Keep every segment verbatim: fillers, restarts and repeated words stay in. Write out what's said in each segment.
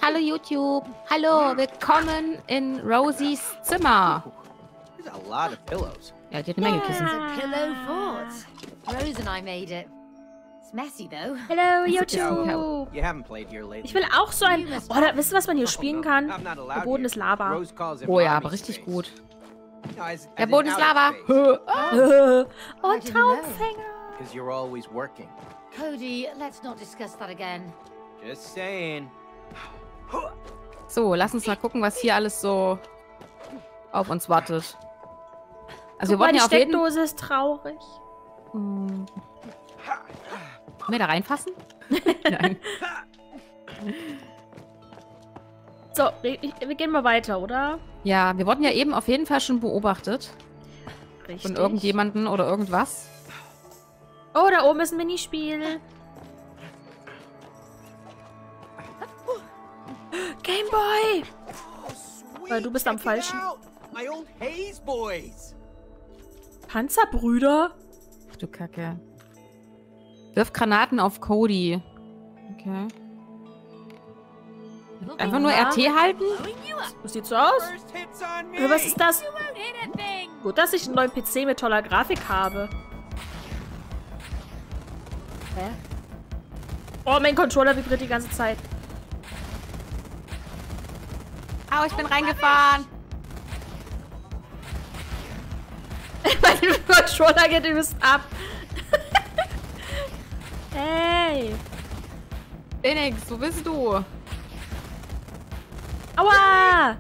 hallo YouTube. Hallo, willkommen in Rosies Zimmer. There's a lot of pillows. Ja, die hat eine Menge Kissen. It's a pillow fort. Rose and I made it. It's messy though. Hello, Das ist ja YouTube. You haven't played here lately. Ich will auch so ein... Oh, da, wisst ihr, was man hier spielen kann? I'm not allowed Der Boden here. ist Lava. Rose calls it Oh ja, mommy aber richtig space. gut. No, as- as Der in Boden ist outer Lava. space. Oh, I didn't know. Traumfänger. Because you're always working. Cody, let's not discuss that again. Just saying. So, lass uns mal gucken, was hier alles so auf uns wartet. Also wir Guck mal, wollten die ja auf jeden... Steckdose ist traurig. Hm. Können wir da reinfassen? Nein. So, wir, wir gehen mal weiter, oder? Ja, wir wurden ja eben auf jeden Fall schon beobachtet. Richtig. Von irgendjemanden oder irgendwas. Oh, da oben ist ein Minispiel. Gameboy! Weil du bist am Check it falschen. out. My old Hayes boys. Panzerbrüder? Ach du Kacke. Wirf Granaten auf Cody. Okay. Einfach nur R T halten? Das sieht so aus. First hits on me. Äh, Was ist das? Gut, dass ich einen neuen P C mit toller Grafik habe. Hä? Oh, mein Controller vibriert die ganze Zeit. Au, ich bin reingefahren. Mein Controller geht übelst ab. Hey. Phoenix, wo bist du? Aua!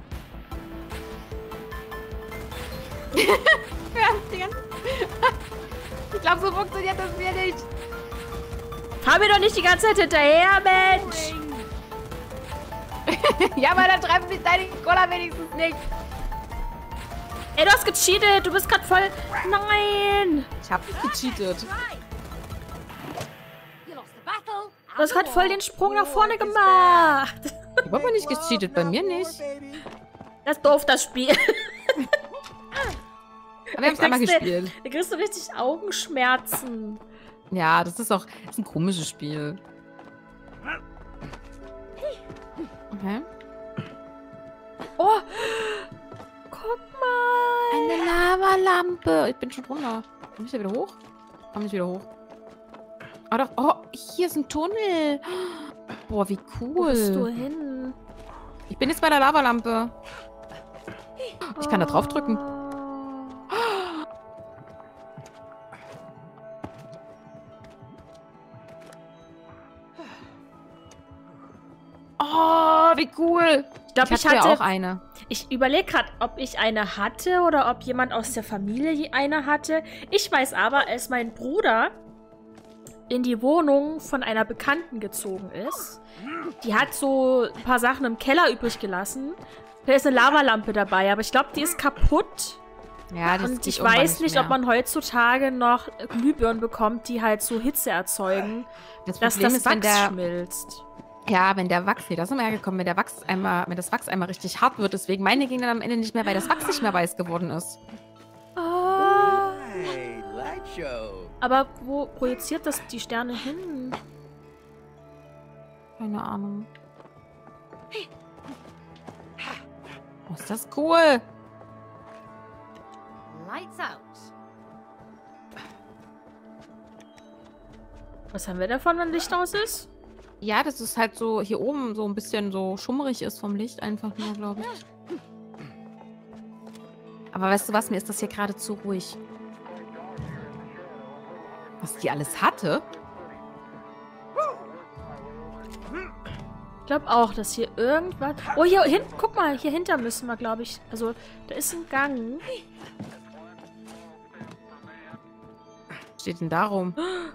Ja, die ganze- Ich glaube, so funktioniert das mir nicht. Fahr mir doch nicht die ganze Zeit hinterher, Mensch! Ja, aber dann treffen mich deine Cola wenigstens nicht. Ey, du hast gecheatet! Du bist gerade voll... Nein! Ich hab nicht gecheatet. You lost the battle. Du hast gerade voll den Sprung nach vorne gemacht. Ich hab aber nicht gecheatet, bei mir nicht. Das ist doof, das Spiel. Aber wir haben es einmal kriegst du- gespielt. Da kriegst du richtig Augenschmerzen. Ja, das ist auch das ist ein komisches Spiel. Okay. Oh! Guck mal! Eine Lavalampe. Ich bin schon drunter. Komm ich da wieder hoch? Komm ich wieder hoch. Ah doch. Oh, hier ist ein Tunnel. Boah, wie Wo bist du cool. hin? Ich bin jetzt bei der Lavalampe. Ich kann da drauf drücken. Oh, wie cool. Ich glaube, Ich ich, hatte ja hatte... auch eine. Ich überlege gerade, ob ich eine hatte oder ob jemand aus der Familie eine hatte. Ich weiß aber, als mein Bruder in die Wohnung von einer Bekannten gezogen ist, die hat so ein paar Sachen im Keller übrig gelassen. Da ist eine Lavalampe dabei, aber ich glaube, die ist kaputt. Ja, das Und geht ich irgendwann weiß nicht, mehr. ob man heutzutage noch Glühbirnen bekommt, die halt so Hitze erzeugen, Das dass Problem das ist, wenn Wachs der, schmilzt. ja, wenn der Wachs, hier, da sind wir hergekommen, wenn der Wachs einmal, wenn das Wachs einmal richtig hart wird, deswegen meine ging dann am Ende nicht mehr, weil das Wachs nicht mehr weiß geworden ist. Ah. Hey, light show. Aber wo projiziert das die Sterne hin? Keine Ahnung. Oh, ist das cool. Lights out. Was haben wir davon, wenn Licht aus ist? Ja, das ist halt so hier oben so ein bisschen so schummrig ist vom Licht einfach nur, glaube ich. Aber weißt du was, mir ist das hier gerade zu ruhig. Was die alles hatte? Ich glaube auch, dass hier irgendwas... Oh, hier hinten, guck mal, hier hinter müssen wir, glaube ich. Also, da ist ein Gang. Was steht denn da rum?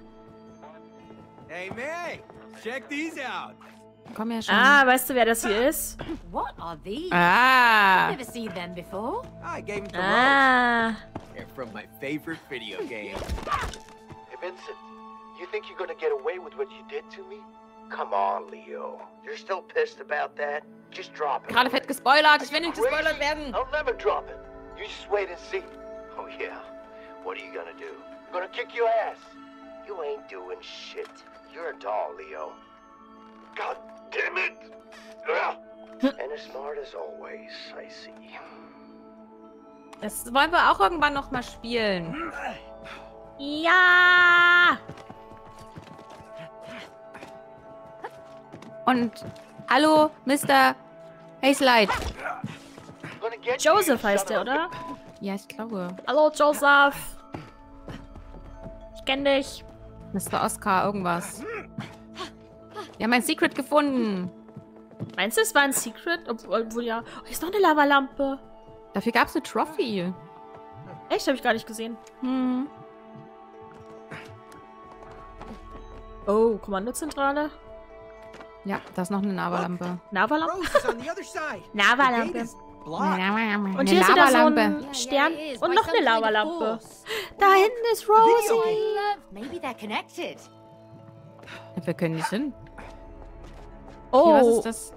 Hey, May. Check these out. Komm her schon. Ah, weißt du, wer das hier ist? What are these? Ah. Never seen them before. I gave them to Ah. Rose. They're from my favorite video game. Hey, Vincent, you think you're gonna get away with what you did to me? Come on, Leo. You're still pissed about that? Just drop it. Gerade fett gespoilert. Ich will nicht Crazy? gespoilert werden. I'll never drop it. You just wait and see. Oh, yeah. What are you gonna do? I'm gonna kick your ass. You ain't doing shit. You're a doll, Leo. God damn it! Ugh. And as smart as always, I see. Das wollen wir auch irgendwann noch mal spielen. Ja! Und hallo, Mister Hazelight. Gonna get Joseph you, heißt son der, of a- oder? Ja, ich glaube. Hallo, Joseph. Ich kenn dich. Mister Oscar, irgendwas. Wir haben ein Secret gefunden. Meinst du, es war ein Secret? Obwohl, obwohl ja... Oh, hier ist noch eine Lavalampe. Dafür gab es eine Trophy. Echt? Habe ich gar nicht gesehen. Hm. Oh, Kommandozentrale. Ja, da ist noch eine Lavalampe. Lavalampe? Rose is on the other side. Lavalampe. The gate is blocked. Und Und hier ist wieder so Lavalampe. ein Stern yeah, it is, und by noch some eine kind of Lavalampe. force. Da hinten ist Rosie. Love. Maybe they're connected. Wir können nicht hin. Hier, was Oh, ist das?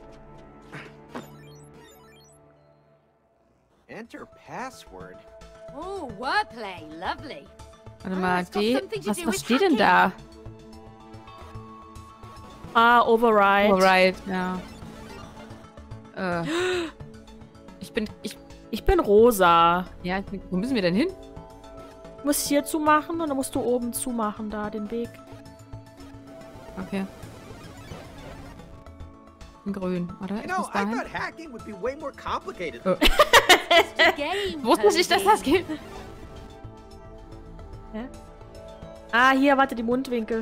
Enter password. Oh, wordplay. Lovely. Warte Ah, mal, it's got die. something to Was, do was with steht denn hacking. da? ah, Override. Alright, ja. Äh. Ich bin. Ich. Ich bin rosa. Ja, ich bin, wo müssen wir denn hin? Du musst hier zumachen und dann musst du oben zumachen, da den Weg. Okay. In grün, oder? You Ich know, muss I dahin. thought hacking would be way more complicated. Oh. It's a game. Wusste nicht, dass das geht. Hä? Ah, hier, warte, die Mundwinkel.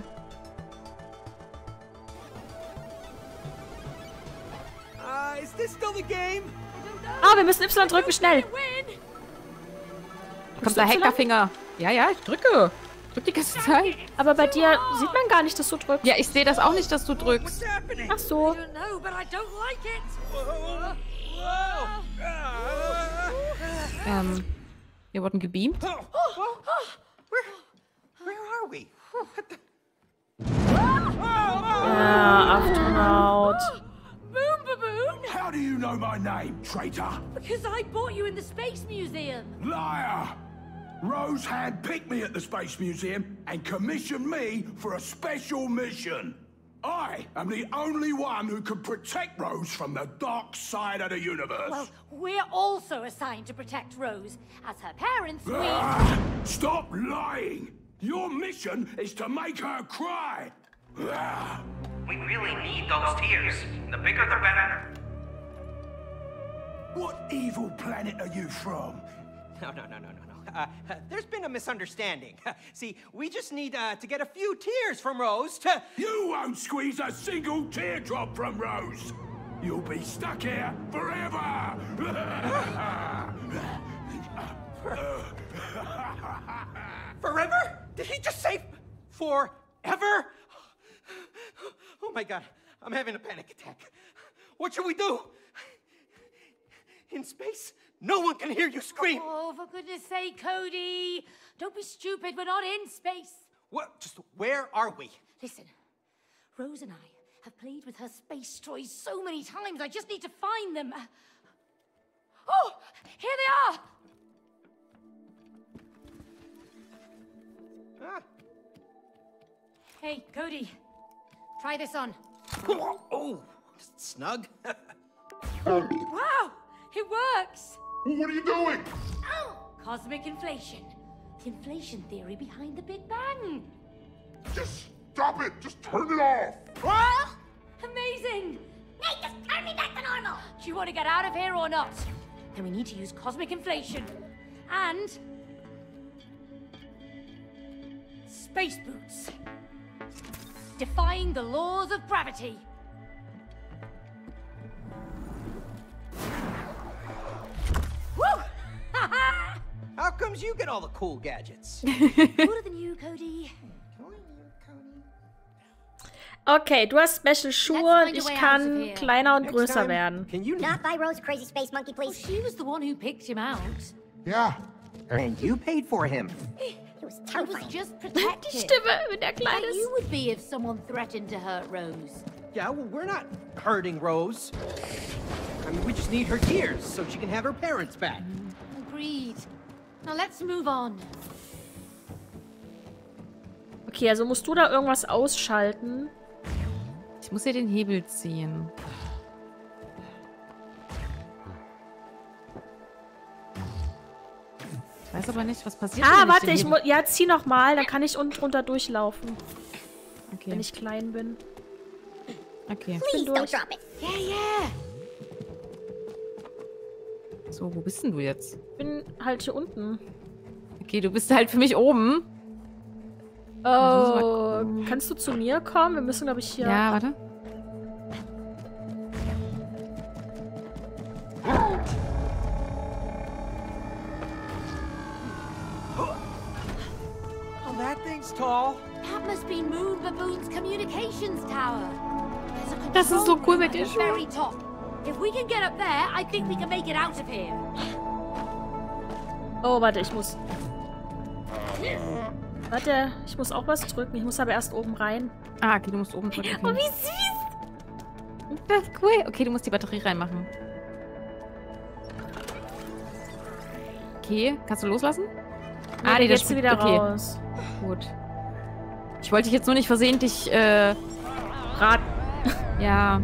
Uh, is this still the game? Ah, wir müssen Y drücken, schnell. Kommt der Hackerfinger. Ja, ja, ich drücke. Drück die ganze Zeit. Aber bei dir sieht man gar nicht, dass du drückst. Ja, ich sehe das auch nicht, dass du drückst. What's happening? Ach so. I don't know, but I don't like it. Whoa. Whoa. Ah. Ähm, wir wurden gebeamt. Oh. Whoa. Where, where are we? What the? Ja, Astronaut. Boom, baboon. How do you know my name, traitor? Because I bought you in the Space Museum. Liar! Rose handpicked me at the Space Museum and commissioned me for a special mission. I am the only one who can protect Rose from the dark side of the universe. Well, we're also assigned to protect Rose. As her parents, we... Ah, stop lying! Your mission is to make her cry. Ah. We really need those tears. The bigger the better. What evil planet are you from? No, no, no, no, no, no. Uh, uh, there's been a misunderstanding. See, we just need uh, to get a few tears from Rose to... You won't squeeze a single teardrop from Rose. You'll be stuck here forever. Forever? Did he just say forever? Oh my god, I'm having a panic attack. What should we do? In space, no one can hear you scream. Oh, for goodness sake, Cody. Don't be stupid. We're not in space. What? Just where are we? Listen, Rose and I have played with her space toys so many times. I just need to find them. Oh, here they are. Ah. Hey, Cody. Try this on. Oh, snug. Wow, it works. What are you doing? Cosmic inflation. The inflation theory behind the Big Bang. Just stop it. Just turn it off. What? Amazing. Nate, just turn me back to normal. Do you want to get out of here or not? Then we need to use cosmic inflation. And... space boots. Defying the laws of gravity. Woo! How comes you get all the cool gadgets? Cooler than you, Cody. Okay, du hast Special Schuhe und find a ich way out of kann here. kleiner und Next größer time, werden. Can you Not by Rose Crazy Space Monkey, Well, please. she was the one who picked him out. Yeah. And you paid for him. He was I was terrifying. just Die protected. Stimme, wenn der klein Like ist. you would be if someone threatened to hurt Rose. Yeah, well, we're not hurting Rose. I mean, we just need her tears so she can have her parents back. Agreed. Now let's move on. Okay, also musst du da irgendwas ausschalten. Ich muss hier den Hebel ziehen. Ich weiß aber nicht, was passiert. Ah, wenn warte, den ich hier- muss. Ja, zieh noch mal, dann kann ich unten drunter durchlaufen, Okay. wenn ich klein bin. Okay. Bin durch. Yeah, yeah. So, wo bist denn du jetzt? Ich bin halt hier unten. Okay, du bist halt für mich oben. Oh, kannst du zu mir kommen? Wir müssen, glaube ich, hier... Ja, warte. Oh, that thing's tall. That must be Moon Baboon's communications tower. There's a Das ist so control cool room mit at dir, the Schuhe. very top. If we can get up there, I think we can make it out of here. Oh, warte, ich muss... Warte, ich muss auch was drücken. Ich muss aber erst oben rein. Ah, okay, du musst oben drücken. Oh, Okay. wie süß! Das ist cool. Okay, du musst die Batterie reinmachen. Okay, kannst du loslassen? Ah, nee, die das geht sie spielt- wieder okay. raus. Gut. Ich wollte dich jetzt nur nicht versehentlich, äh... Rat. Ja.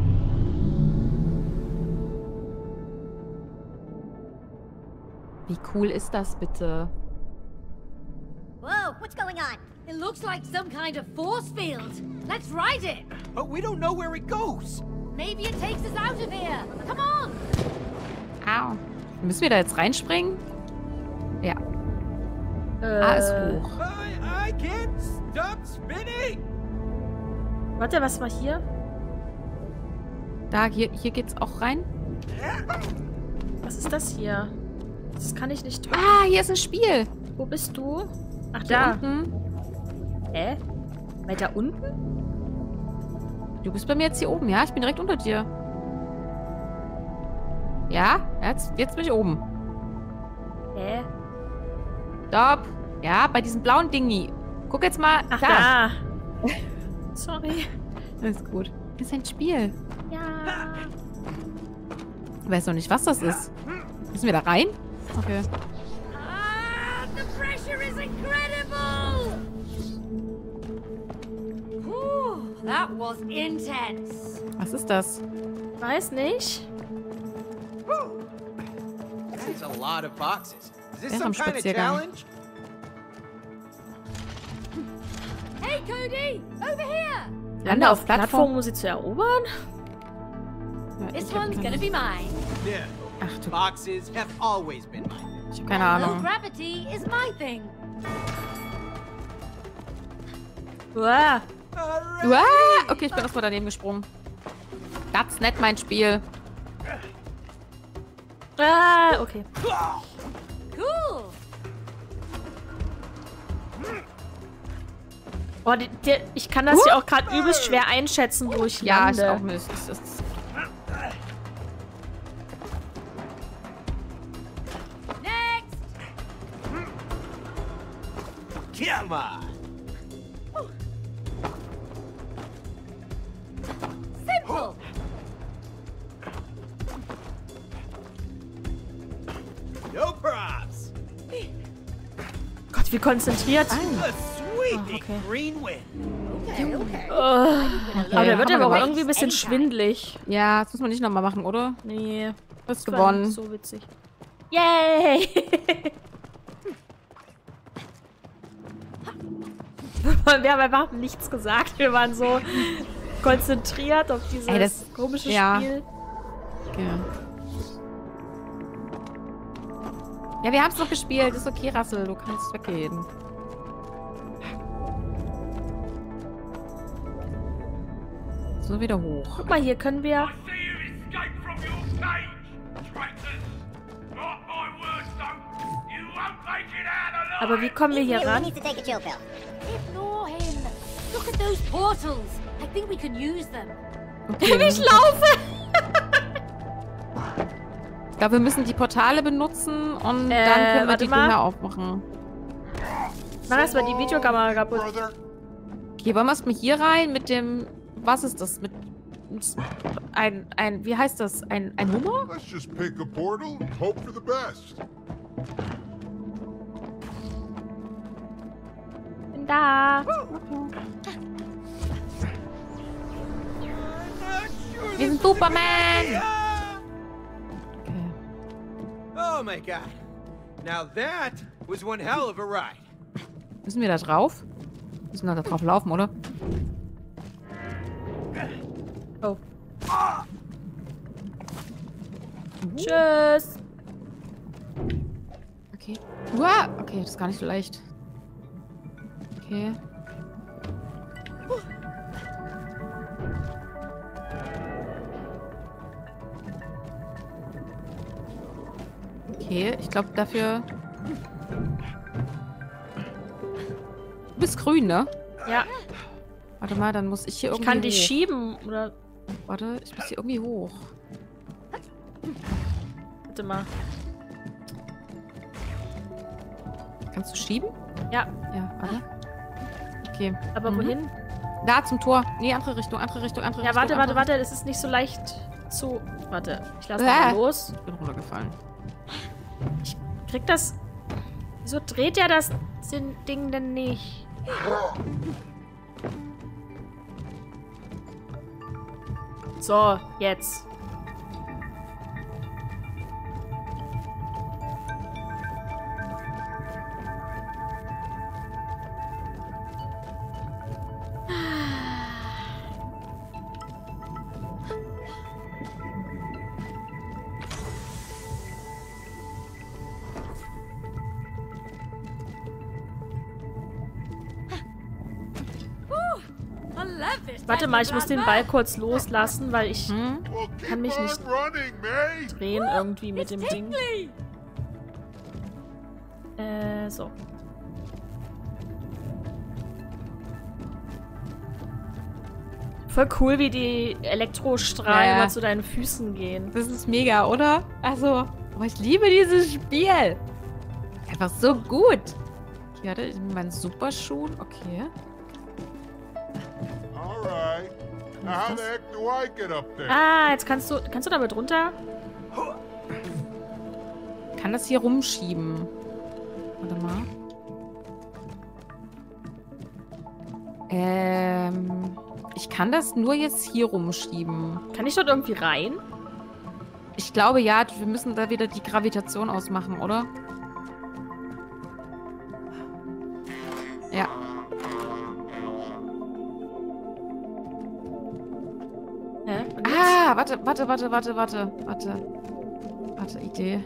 Wie cool ist das bitte? Whoa, what's going on? It looks like some kind of force field. Let's ride it. But we don't know where it goes. Maybe it takes us out of here. Come on. Au. Müssen wir da jetzt reinspringen? Ja. Äh, A ist hoch. I, I can't stop spinning. Warte, was war hier? Da, hier, hier geht's auch rein. Was ist das hier? Das kann ich nicht drücken. Ah, hier ist ein Spiel. Wo bist du? Ach, Hier da. unten. Hä? Weiter unten? Du bist bei mir jetzt hier oben, ja? Ich bin direkt unter dir. Ja? Jetzt, jetzt bin ich oben. Hä? Stopp. Ja, bei diesem blauen Dingi. Guck jetzt mal. Ach, da. da. Sorry. Alles gut. Das ist ein Spiel. Ja. Ich weiß noch nicht, was das ist. Müssen wir da rein? Okay. Ah, the pressure is incredible. Whew, that was intense. Was ist das? Weiß nicht. This is a lot of boxes. Is this Wäre some am kind of Spaziergang. challenge? Hey, Cody, over here. Lande auf Plattform. um sie zu erobern? Ja, This ich hab one's keine- gonna be mine. Yeah. Ach du, Boxes have always been mine. ich hab keine And low Ahnung. gravity is my thing. Uah. Alright. Uah! Okay, ich bin erstmal daneben gesprungen. Das ist nicht mein Spiel. Ah, okay. Cool. Boah, die, die, ich kann das hier auch gerade übelst schwer einschätzen, wo ich Ja, ich lande. auch nicht. Das ist Next. Come on. Simple. No props. Gott, wie konzentriert. A sweeping okay. green wind. Okay, okay. Oh. Aber der wird haben wir aber auch gemacht. irgendwie ein bisschen schwindelig. Ja, das muss man nicht nochmal machen, oder? Nee. Du hast Das war gewonnen. nicht so witzig. Yay! Wir haben einfach nichts gesagt. Wir waren so konzentriert auf dieses Ey, das- komische ja. Spiel. Okay. Ja, wir haben es noch gespielt. Ist okay, Rassel. Du kannst weggehen. So, wieder hoch. Guck mal, hier können wir... See you escape from your cage, traitors! Not my words, though. You won't make it out alive! Aber wie kommen wir hier ran? to take a chill pill. Ignore him. Look at those portals. I think we can use them. Okay. Ich laufe! Ich glaube, wir müssen die Portale benutzen und Äh, dann können wir warte die mal. Dinger aufmachen. Mann, das war die Videokamera kaputt. Okay, wollen wir erstmal hier rein mit dem... Was ist das? Mit... mit ein... ein... Wie heißt das? Ein... ein Hummer? Let's just pick a portal and hope for the best. Bin da. Wir sind Superman! Okay. Oh my god. Now that was one hell of a ride. Müssen wir da drauf? Müssen wir da drauf laufen, oder? Oh. Tschüss. Okay. Uah! Okay, das ist gar nicht so leicht. Okay. Okay, ich glaube dafür... Du bist grün, ne? Ja. Warte mal, dann muss ich hier Ich irgendwie kann dich hoch. schieben, oder? Warte, ich muss hier irgendwie hoch. Warte mal. Kannst du schieben? Ja. Ja, warte. Okay. Aber Mhm. wohin? Da zum Tor. Nee, andere Richtung, andere Richtung, andere Ja, Richtung. warte, warte, andere- warte. Das ist nicht so leicht zu... Warte, ich lasse Äh. mal los. Ich bin runtergefallen. Ich krieg das... Wieso dreht er das Ding denn nicht? So, jetzt. Warte mal, ich muss den Ball kurz loslassen, weil ich Hm? Well, kann mich keep nicht on running, May. drehen irgendwie mit dem Ding. Äh, so. Voll cool, wie die Elektrostrahlen Ja. immer zu deinen Füßen gehen. Das ist mega, oder? Also, oh, ich liebe dieses Spiel. Einfach so gut. Okay, warte, ich nehme meinen Superschuh. Okay. All right. Now, how the heck do I get up there? Ah, jetzt kannst du... Kannst du damit runter? Ich kann das hier rumschieben. Warte mal. Ähm... Ich kann das nur jetzt hier rumschieben. Kann ich dort irgendwie rein? Ich glaube, ja, wir müssen da wieder die Gravitation ausmachen, oder? Ja. Hä? Und jetzt? Ah, warte, warte, warte, warte, warte, warte. Warte, Idee.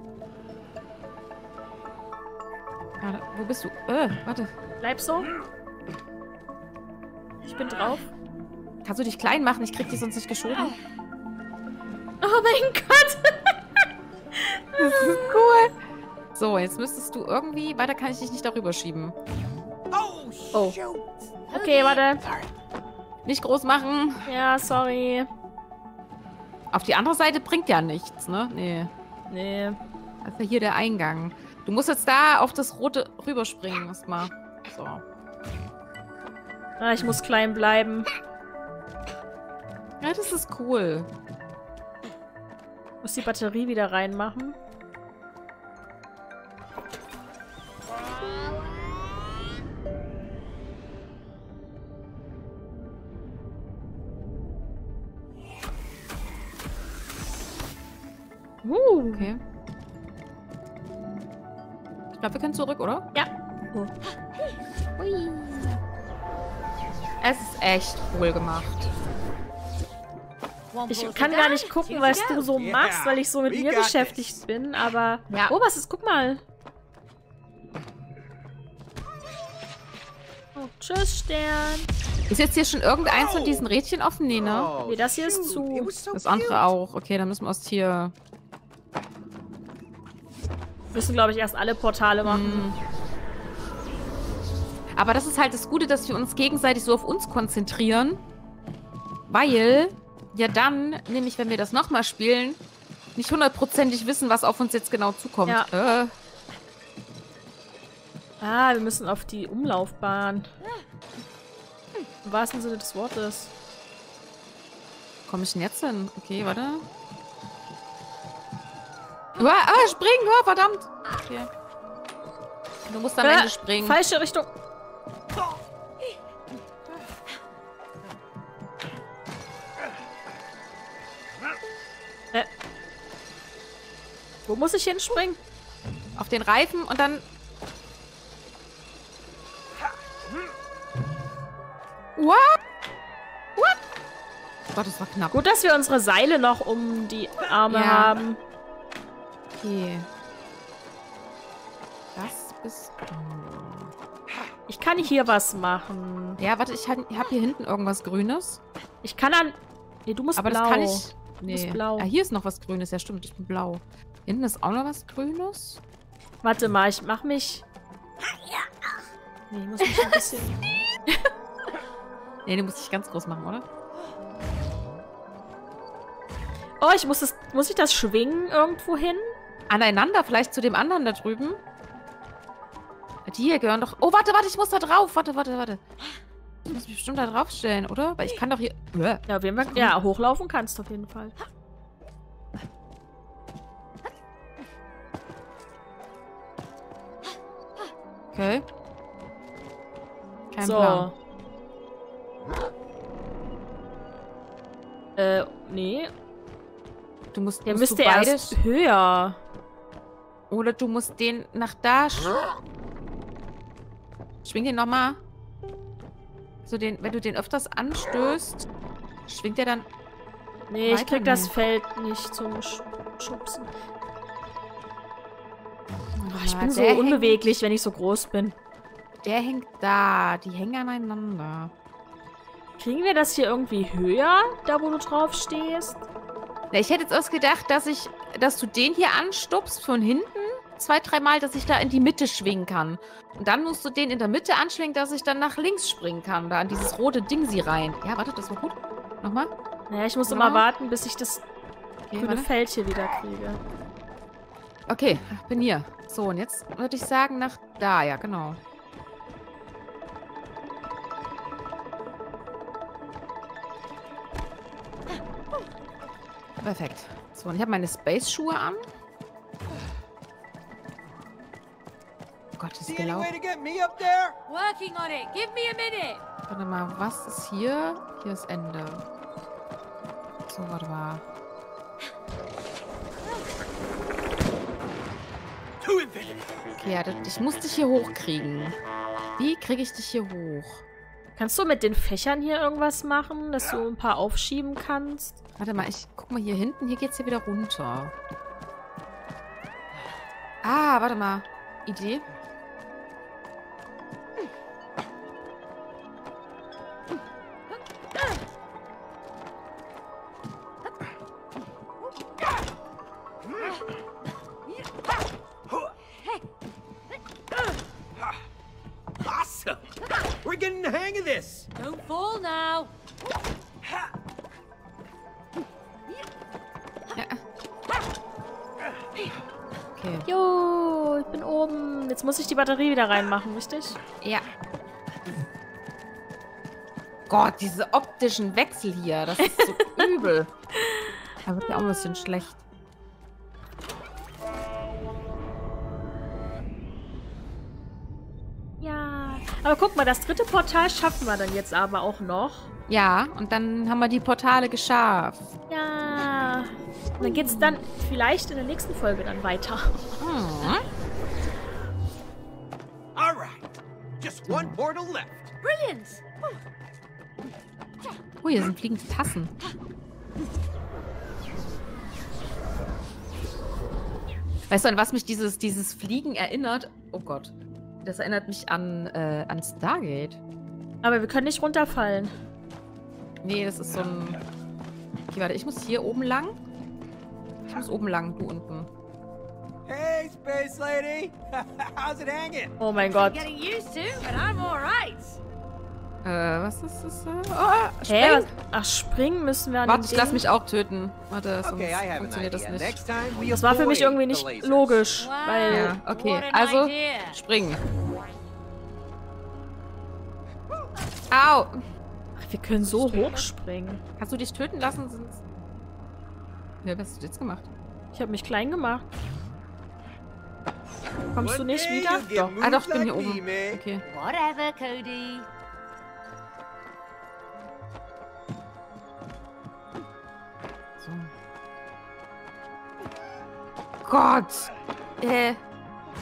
Warte, wo bist du? Äh, warte. Bleib so. Ich bin drauf. Kannst du dich klein machen? Ich krieg dich sonst nicht geschoben. Oh mein Gott. Das ist cool. So, jetzt müsstest du irgendwie... Weiter kann ich dich nicht darüber schieben. Oh, Oh. shoot. Okay, warte. Nicht groß machen. Ja, sorry. Auf die andere Seite bringt ja nichts, ne? Nee. Nee. Das ist ja hier der Eingang. Du musst jetzt da auf das rote rüberspringen erstmal. So. Ah, ich muss klein bleiben. Ja, das ist cool. Muss die Batterie wieder reinmachen. Uh. Okay. Ich glaube, wir können zurück, oder? Ja. Hui. Es ist echt cool gemacht. Ich kann gar nicht gucken, was du so machst, weil ich so mit we mir got beschäftigt this. bin, aber... Ja. Oh, was ist? Guck mal. Oh, tschüss, Stern. Ist jetzt hier schon irgendeins von diesen Rädchen offen? Nee, ne? Oh, Nee, das hier ist shoot. zu. It was so Das andere cute. auch. Okay, dann müssen wir aus hier... Wir müssen, glaube ich, erst alle Portale machen. Aber das ist halt das Gute, dass wir uns gegenseitig so auf uns konzentrieren. Weil ja dann, nämlich wenn wir das nochmal spielen, nicht hundertprozentig wissen, was auf uns jetzt genau zukommt. Ja. Äh, Ah, wir müssen auf die Umlaufbahn. Im wahrsten Sinne des Wortes. komm ich denn jetzt hin? Okay, warte. Uah, ah, springen! Oh, verdammt! Okay. Du musst am Ah, Ende springen. Falsche Richtung. Äh. Wo muss ich hinspringen? Auf den Reifen und dann... What? What? Oh Gott, das war knapp. Gut, dass wir unsere Seile noch um die Arme Ja. haben. Okay. Das ist... Ich kann hier was machen. Ja, warte, ich habe hier hinten irgendwas Grünes. Ich kann an... Nee, du musst Aber blau. das kann ich... Nee. Du musst blau. Ah, hier ist noch was Grünes. Ja, stimmt, ich bin blau. Hinten ist auch noch was Grünes. Warte mal, ich mach mich... Nee, ich muss mich ein bisschen... Nee, du musst dich ganz groß machen, oder? Oh, ich muss das... Muss ich das schwingen irgendwo hin? Aneinander, vielleicht zu dem anderen da drüben. Die hier gehören doch... Oh, warte, warte, ich muss da drauf. Warte, warte, warte. Ich muss mich bestimmt da drauf stellen, oder? Weil ich kann doch hier... Uah. Ja, auf jeden Fall. Ja, hochlaufen kannst du auf jeden Fall. Okay. Kein so. Plan. Äh, nee. Du musst, Der musst müsste du beide... erst höher. Oder du musst den nach da... Sch Schwing den nochmal. So den, wenn du den öfters anstößt, schwingt der dann... Nee, ich weiter? krieg das Nee. Feld nicht zum Sch Schubsen. Oh, ich Ah, bin so der unbeweglich, wenn ich so groß bin. Hängt, der hängt da. Die hängen aneinander. Kriegen wir das hier irgendwie höher, da wo du drauf stehst? Na, ich hätte jetzt erst gedacht, dass ich, dass du den hier anstupst von hinten. Zwei, dreimal, dass ich da in die Mitte schwingen kann. Und dann musst du den in der Mitte anschwingen, dass ich dann nach links springen kann. Da an dieses rote Ding sie rein. Ja, warte, das war gut. Nochmal. Naja, ich muss Ja. immer warten, bis ich das Okay, grüne warte. Feld hier wieder kriege. Okay, bin hier. So, und jetzt würde ich sagen nach da. Ja, genau. Perfekt. So, und ich habe meine Space-Schuhe an. Oh Gott, das ist See any gelaufen. way to get me up there? Working on it. Give me a minute. Warte mal, was ist hier? Hier ist Ende. So, warte mal. To infinity. Okay, ja, das, ich muss dich hier hochkriegen. Wie kriege ich dich hier hoch? Kannst du mit den Fächern hier irgendwas machen, dass du ein paar aufschieben kannst? Warte mal, ich guck mal hier hinten. Hier geht's hier wieder runter. Ah, warte mal. Idee? Awesome. We're getting the hang of this. Don't fall now. Okay. Jo, ich bin oben. Jetzt muss ich die Batterie wieder reinmachen, richtig? Ja. Gott, diese optischen Wechsel hier. Das ist so übel. Da wird mir auch ein bisschen schlecht. Ja. Aber guck mal, das dritte Portal schaffen wir dann jetzt aber auch noch. Ja, und dann haben wir die Portale geschafft. Ja. Und dann geht's dann vielleicht in der nächsten Folge dann weiter. Hm. All right. Just one portal left. Brilliant. Oh, hier sind fliegende Tassen. Weißt du, an was mich dieses, dieses Fliegen erinnert? Oh Gott. Das erinnert mich an, äh, an Stargate. Aber wir können nicht runterfallen. Nee, das ist so ein... Okay, warte, ich muss hier oben lang. Ich muss oben lang, du unten. Hey, Space Lady. How's it hanging? Oh mein Gott. Getting used to, but I'm all right. Äh, was ist das? Äh, oh, Hä? spring. Was? Ach, springen müssen wir an Warte, dem ich lass Ding? mich auch töten. Warte, sonst Okay, I have an funktioniert das idea. nicht. Next time we Das war für mich avoid irgendwie the nicht lasers. logisch, Wow. weil... Ja, okay. What an Also, idea. springen. Au! Ach, wir können so hoch springen. Kannst du dich töten lassen? Sonst... Ja, was hast du jetzt gemacht? Ich habe mich klein gemacht. Kommst du One nicht day wieder? you'll get Doch. Ah, doch, moves ich bin hier like oben. me, man. Okay. Whatever, Cody. So. Gott! Äh.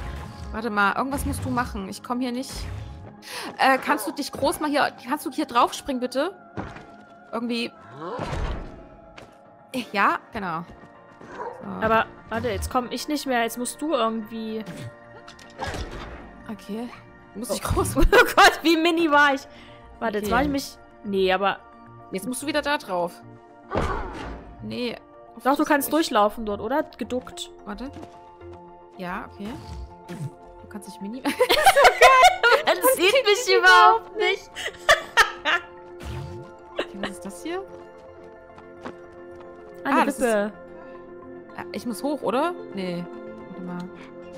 Warte mal, irgendwas musst du machen. Ich komme hier nicht. Äh, kannst du dich groß mal hier... Kannst du hier drauf springen, bitte? Irgendwie... Ja, genau. So. Aber, warte, jetzt komme ich nicht mehr. Jetzt musst du irgendwie... Okay. Muss ich groß... Oh Gott, wie mini war ich. Warte, jetzt Okay. war ich mich... Nee, aber... Jetzt musst du wieder da drauf. Nee. Doch, du kannst durchlaufen dort, oder? Geduckt. Warte. Ja, okay. Du kannst dich mini... Das sieht mich überhaupt nicht. Okay, was ist das hier? Ah, eine Ah, das Lippe. Ah, ich muss hoch, oder? Nee. Warte mal.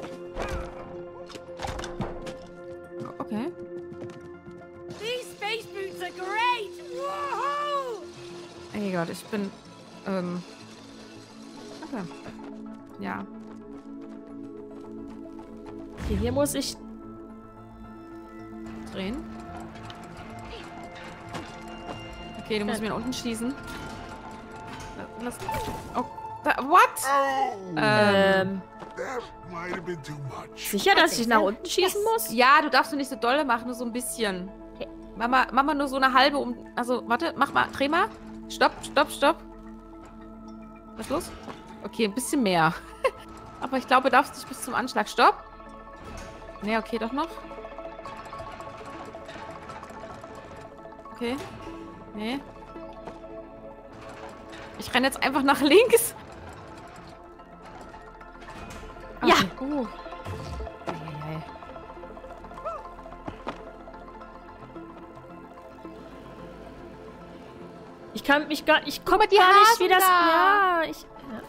Okay. These space boots are great! Woohoo! Ey Gott, ich bin... Ähm... Okay. Ja. Okay, hier muss ich... Drehen. Okay, du musst mir unten schießen. Lass... Oh, da, what? Oh, Ähm... that might have been too much. Sicher, dass ich nach unten schießen muss? Ja, du darfst nur nicht so dolle machen, nur so ein bisschen. Mama, Mama nur so eine halbe um... Also, warte, mach mal, dreh mal. Stopp, stopp, stopp. Was ist los? Okay, ein bisschen mehr. Aber ich glaube, du darfst nicht bis zum Anschlag. Stopp. Nee, okay, doch noch. Okay. Nee. Ich renne jetzt einfach nach links. Ja. Okay. Uh. Eieiei. Ich kann mich gar... Ich komme mal, die gar nicht, Hasen wie das... da. Ja, ich... Ja.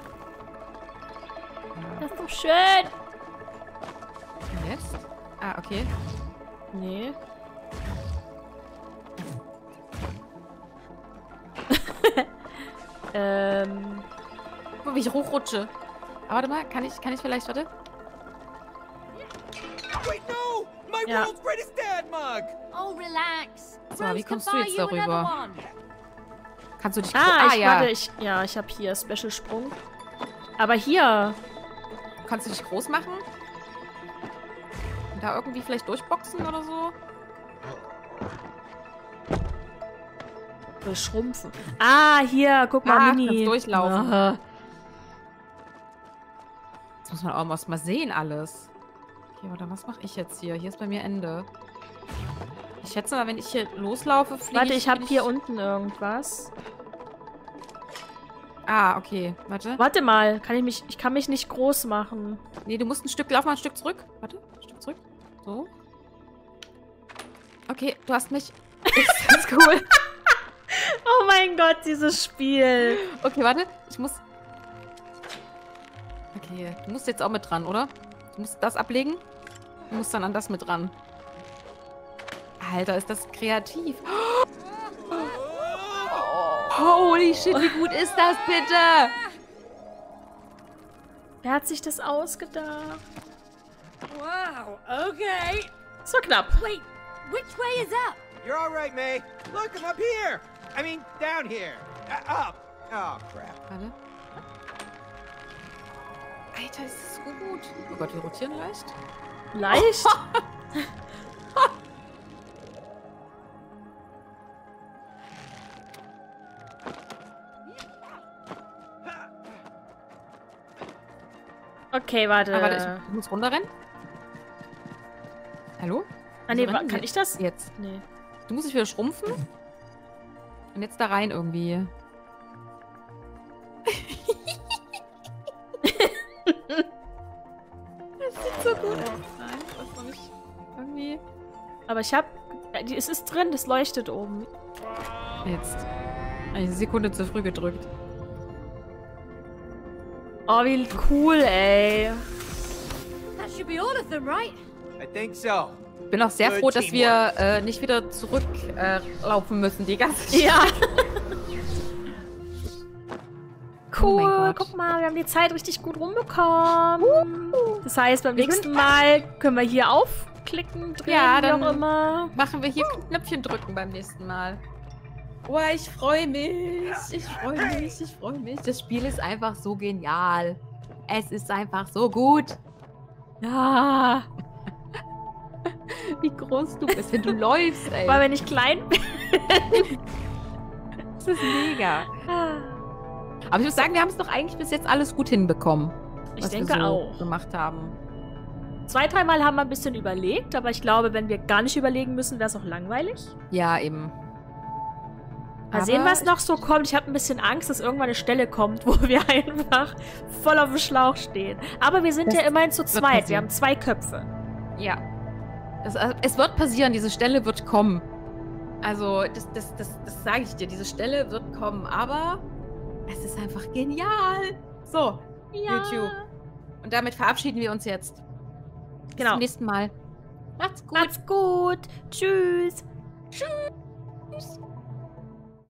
Das ist doch schön. Und jetzt? Ah, okay. Nee. ähm... Guck mal, wie ich hochrutsche. Aber warte mal, kann ich, kann ich vielleicht, warte? Wait, no! My Ja. world's greatest dad mug! Oh, relax. So, wie Rose can kommst du buy jetzt you another darüber? one. Kannst du dich... Ah, ich, ja. warte, ich... Ja, ich habe hier Special-Sprung. Aber hier... Kannst du dich groß machen? Und da irgendwie vielleicht durchboxen oder so? Schrumpfen. Ah, hier, guck mal, Ah, Mini. kannst durchlaufen. Ah. Das muss man auch mal mal sehen, alles. Okay, warte, was mache ich jetzt hier? Hier ist bei mir Ende. Ich schätze mal, wenn ich hier loslaufe, fliege Warte, ich habe bin hier unten irgendwas. Ah, okay. Warte. Warte mal, kann ich mich... Ich kann mich nicht groß machen. Nee, du musst ein Stück, lauf mal ein Stück zurück. Warte, ein Stück zurück. So. Okay, du hast mich... Ist das cool. Oh mein Gott, dieses Spiel. Okay, warte. Ich muss... Okay, du musst jetzt auch mit dran, oder? Du musst das ablegen. Du musst dann an das mit dran. Alter, ist das kreativ. Holy shit, wie gut ist das bitte? Wer hat sich das ausgedacht? Wow, okay. So knapp. Wait, which way is up? You're all right, May. Look, I'm up here. I mean, down here. Uh, up. Oh, crap. Warte. Alter, ist das so gut. Oh Gott, wir rotieren leicht. Leicht? Okay, warte. Ah, warte, ich, ich muss runterrennen. Hallo? Ah, nee, Wieso wa- rennen kann wir ich das? Jetzt. Nee. Du musst dich wieder schrumpfen. Und jetzt da rein irgendwie. Das sieht so gut aus. Nein, das war nicht irgendwie... Aber ich hab... Es ist drin, das leuchtet oben. Jetzt. Eine Sekunde zu früh gedrückt. Oh, wie cool, ey. That should be all of them, right? I think so. Ich bin auch sehr Good froh, dass wir teamwork. äh, nicht wieder zurücklaufen äh, laufen müssen die ganze Zeit. Ja. Oh mein Cool, Gott. guck mal, wir haben die Zeit richtig gut rumbekommen. Das heißt, beim nächsten Mal können wir hier aufklicken, drehen, Ja, wie dann- auch immer. Machen wir hier Knöpfchen drücken beim nächsten Mal. Oh, ich freue mich. Ich freue mich. Ich freue mich. Das Spiel ist einfach so genial. Es ist einfach so gut. Ja. Wie groß du bist, wenn du läufst, ey. Weil wenn ich klein bin. Das ist mega. Aber ich muss sagen, wir haben es doch eigentlich bis jetzt alles gut hinbekommen. Ich was denke wir so auch. gemacht haben. Zwei, dreimal haben wir ein bisschen überlegt, aber ich glaube, wenn wir gar nicht überlegen müssen, wäre es auch langweilig. Ja, eben. Mal Aber sehen, was noch so kommt. Ich habe ein bisschen Angst, dass irgendwann eine Stelle kommt, wo wir einfach voll auf dem Schlauch stehen. Aber wir sind Das ja immerhin zu wird zweit. Wir passieren. haben zwei Köpfe. Ja. Es, es wird passieren, diese Stelle wird kommen. Also, das, das, das, das sage ich dir, diese Stelle wird kommen, aber es ist einfach genial. So, Ja. YouTube. Und damit verabschieden wir uns jetzt. Bis Genau. zum nächsten Mal. Macht's gut. Macht's gut. Tschüss. Tschüss.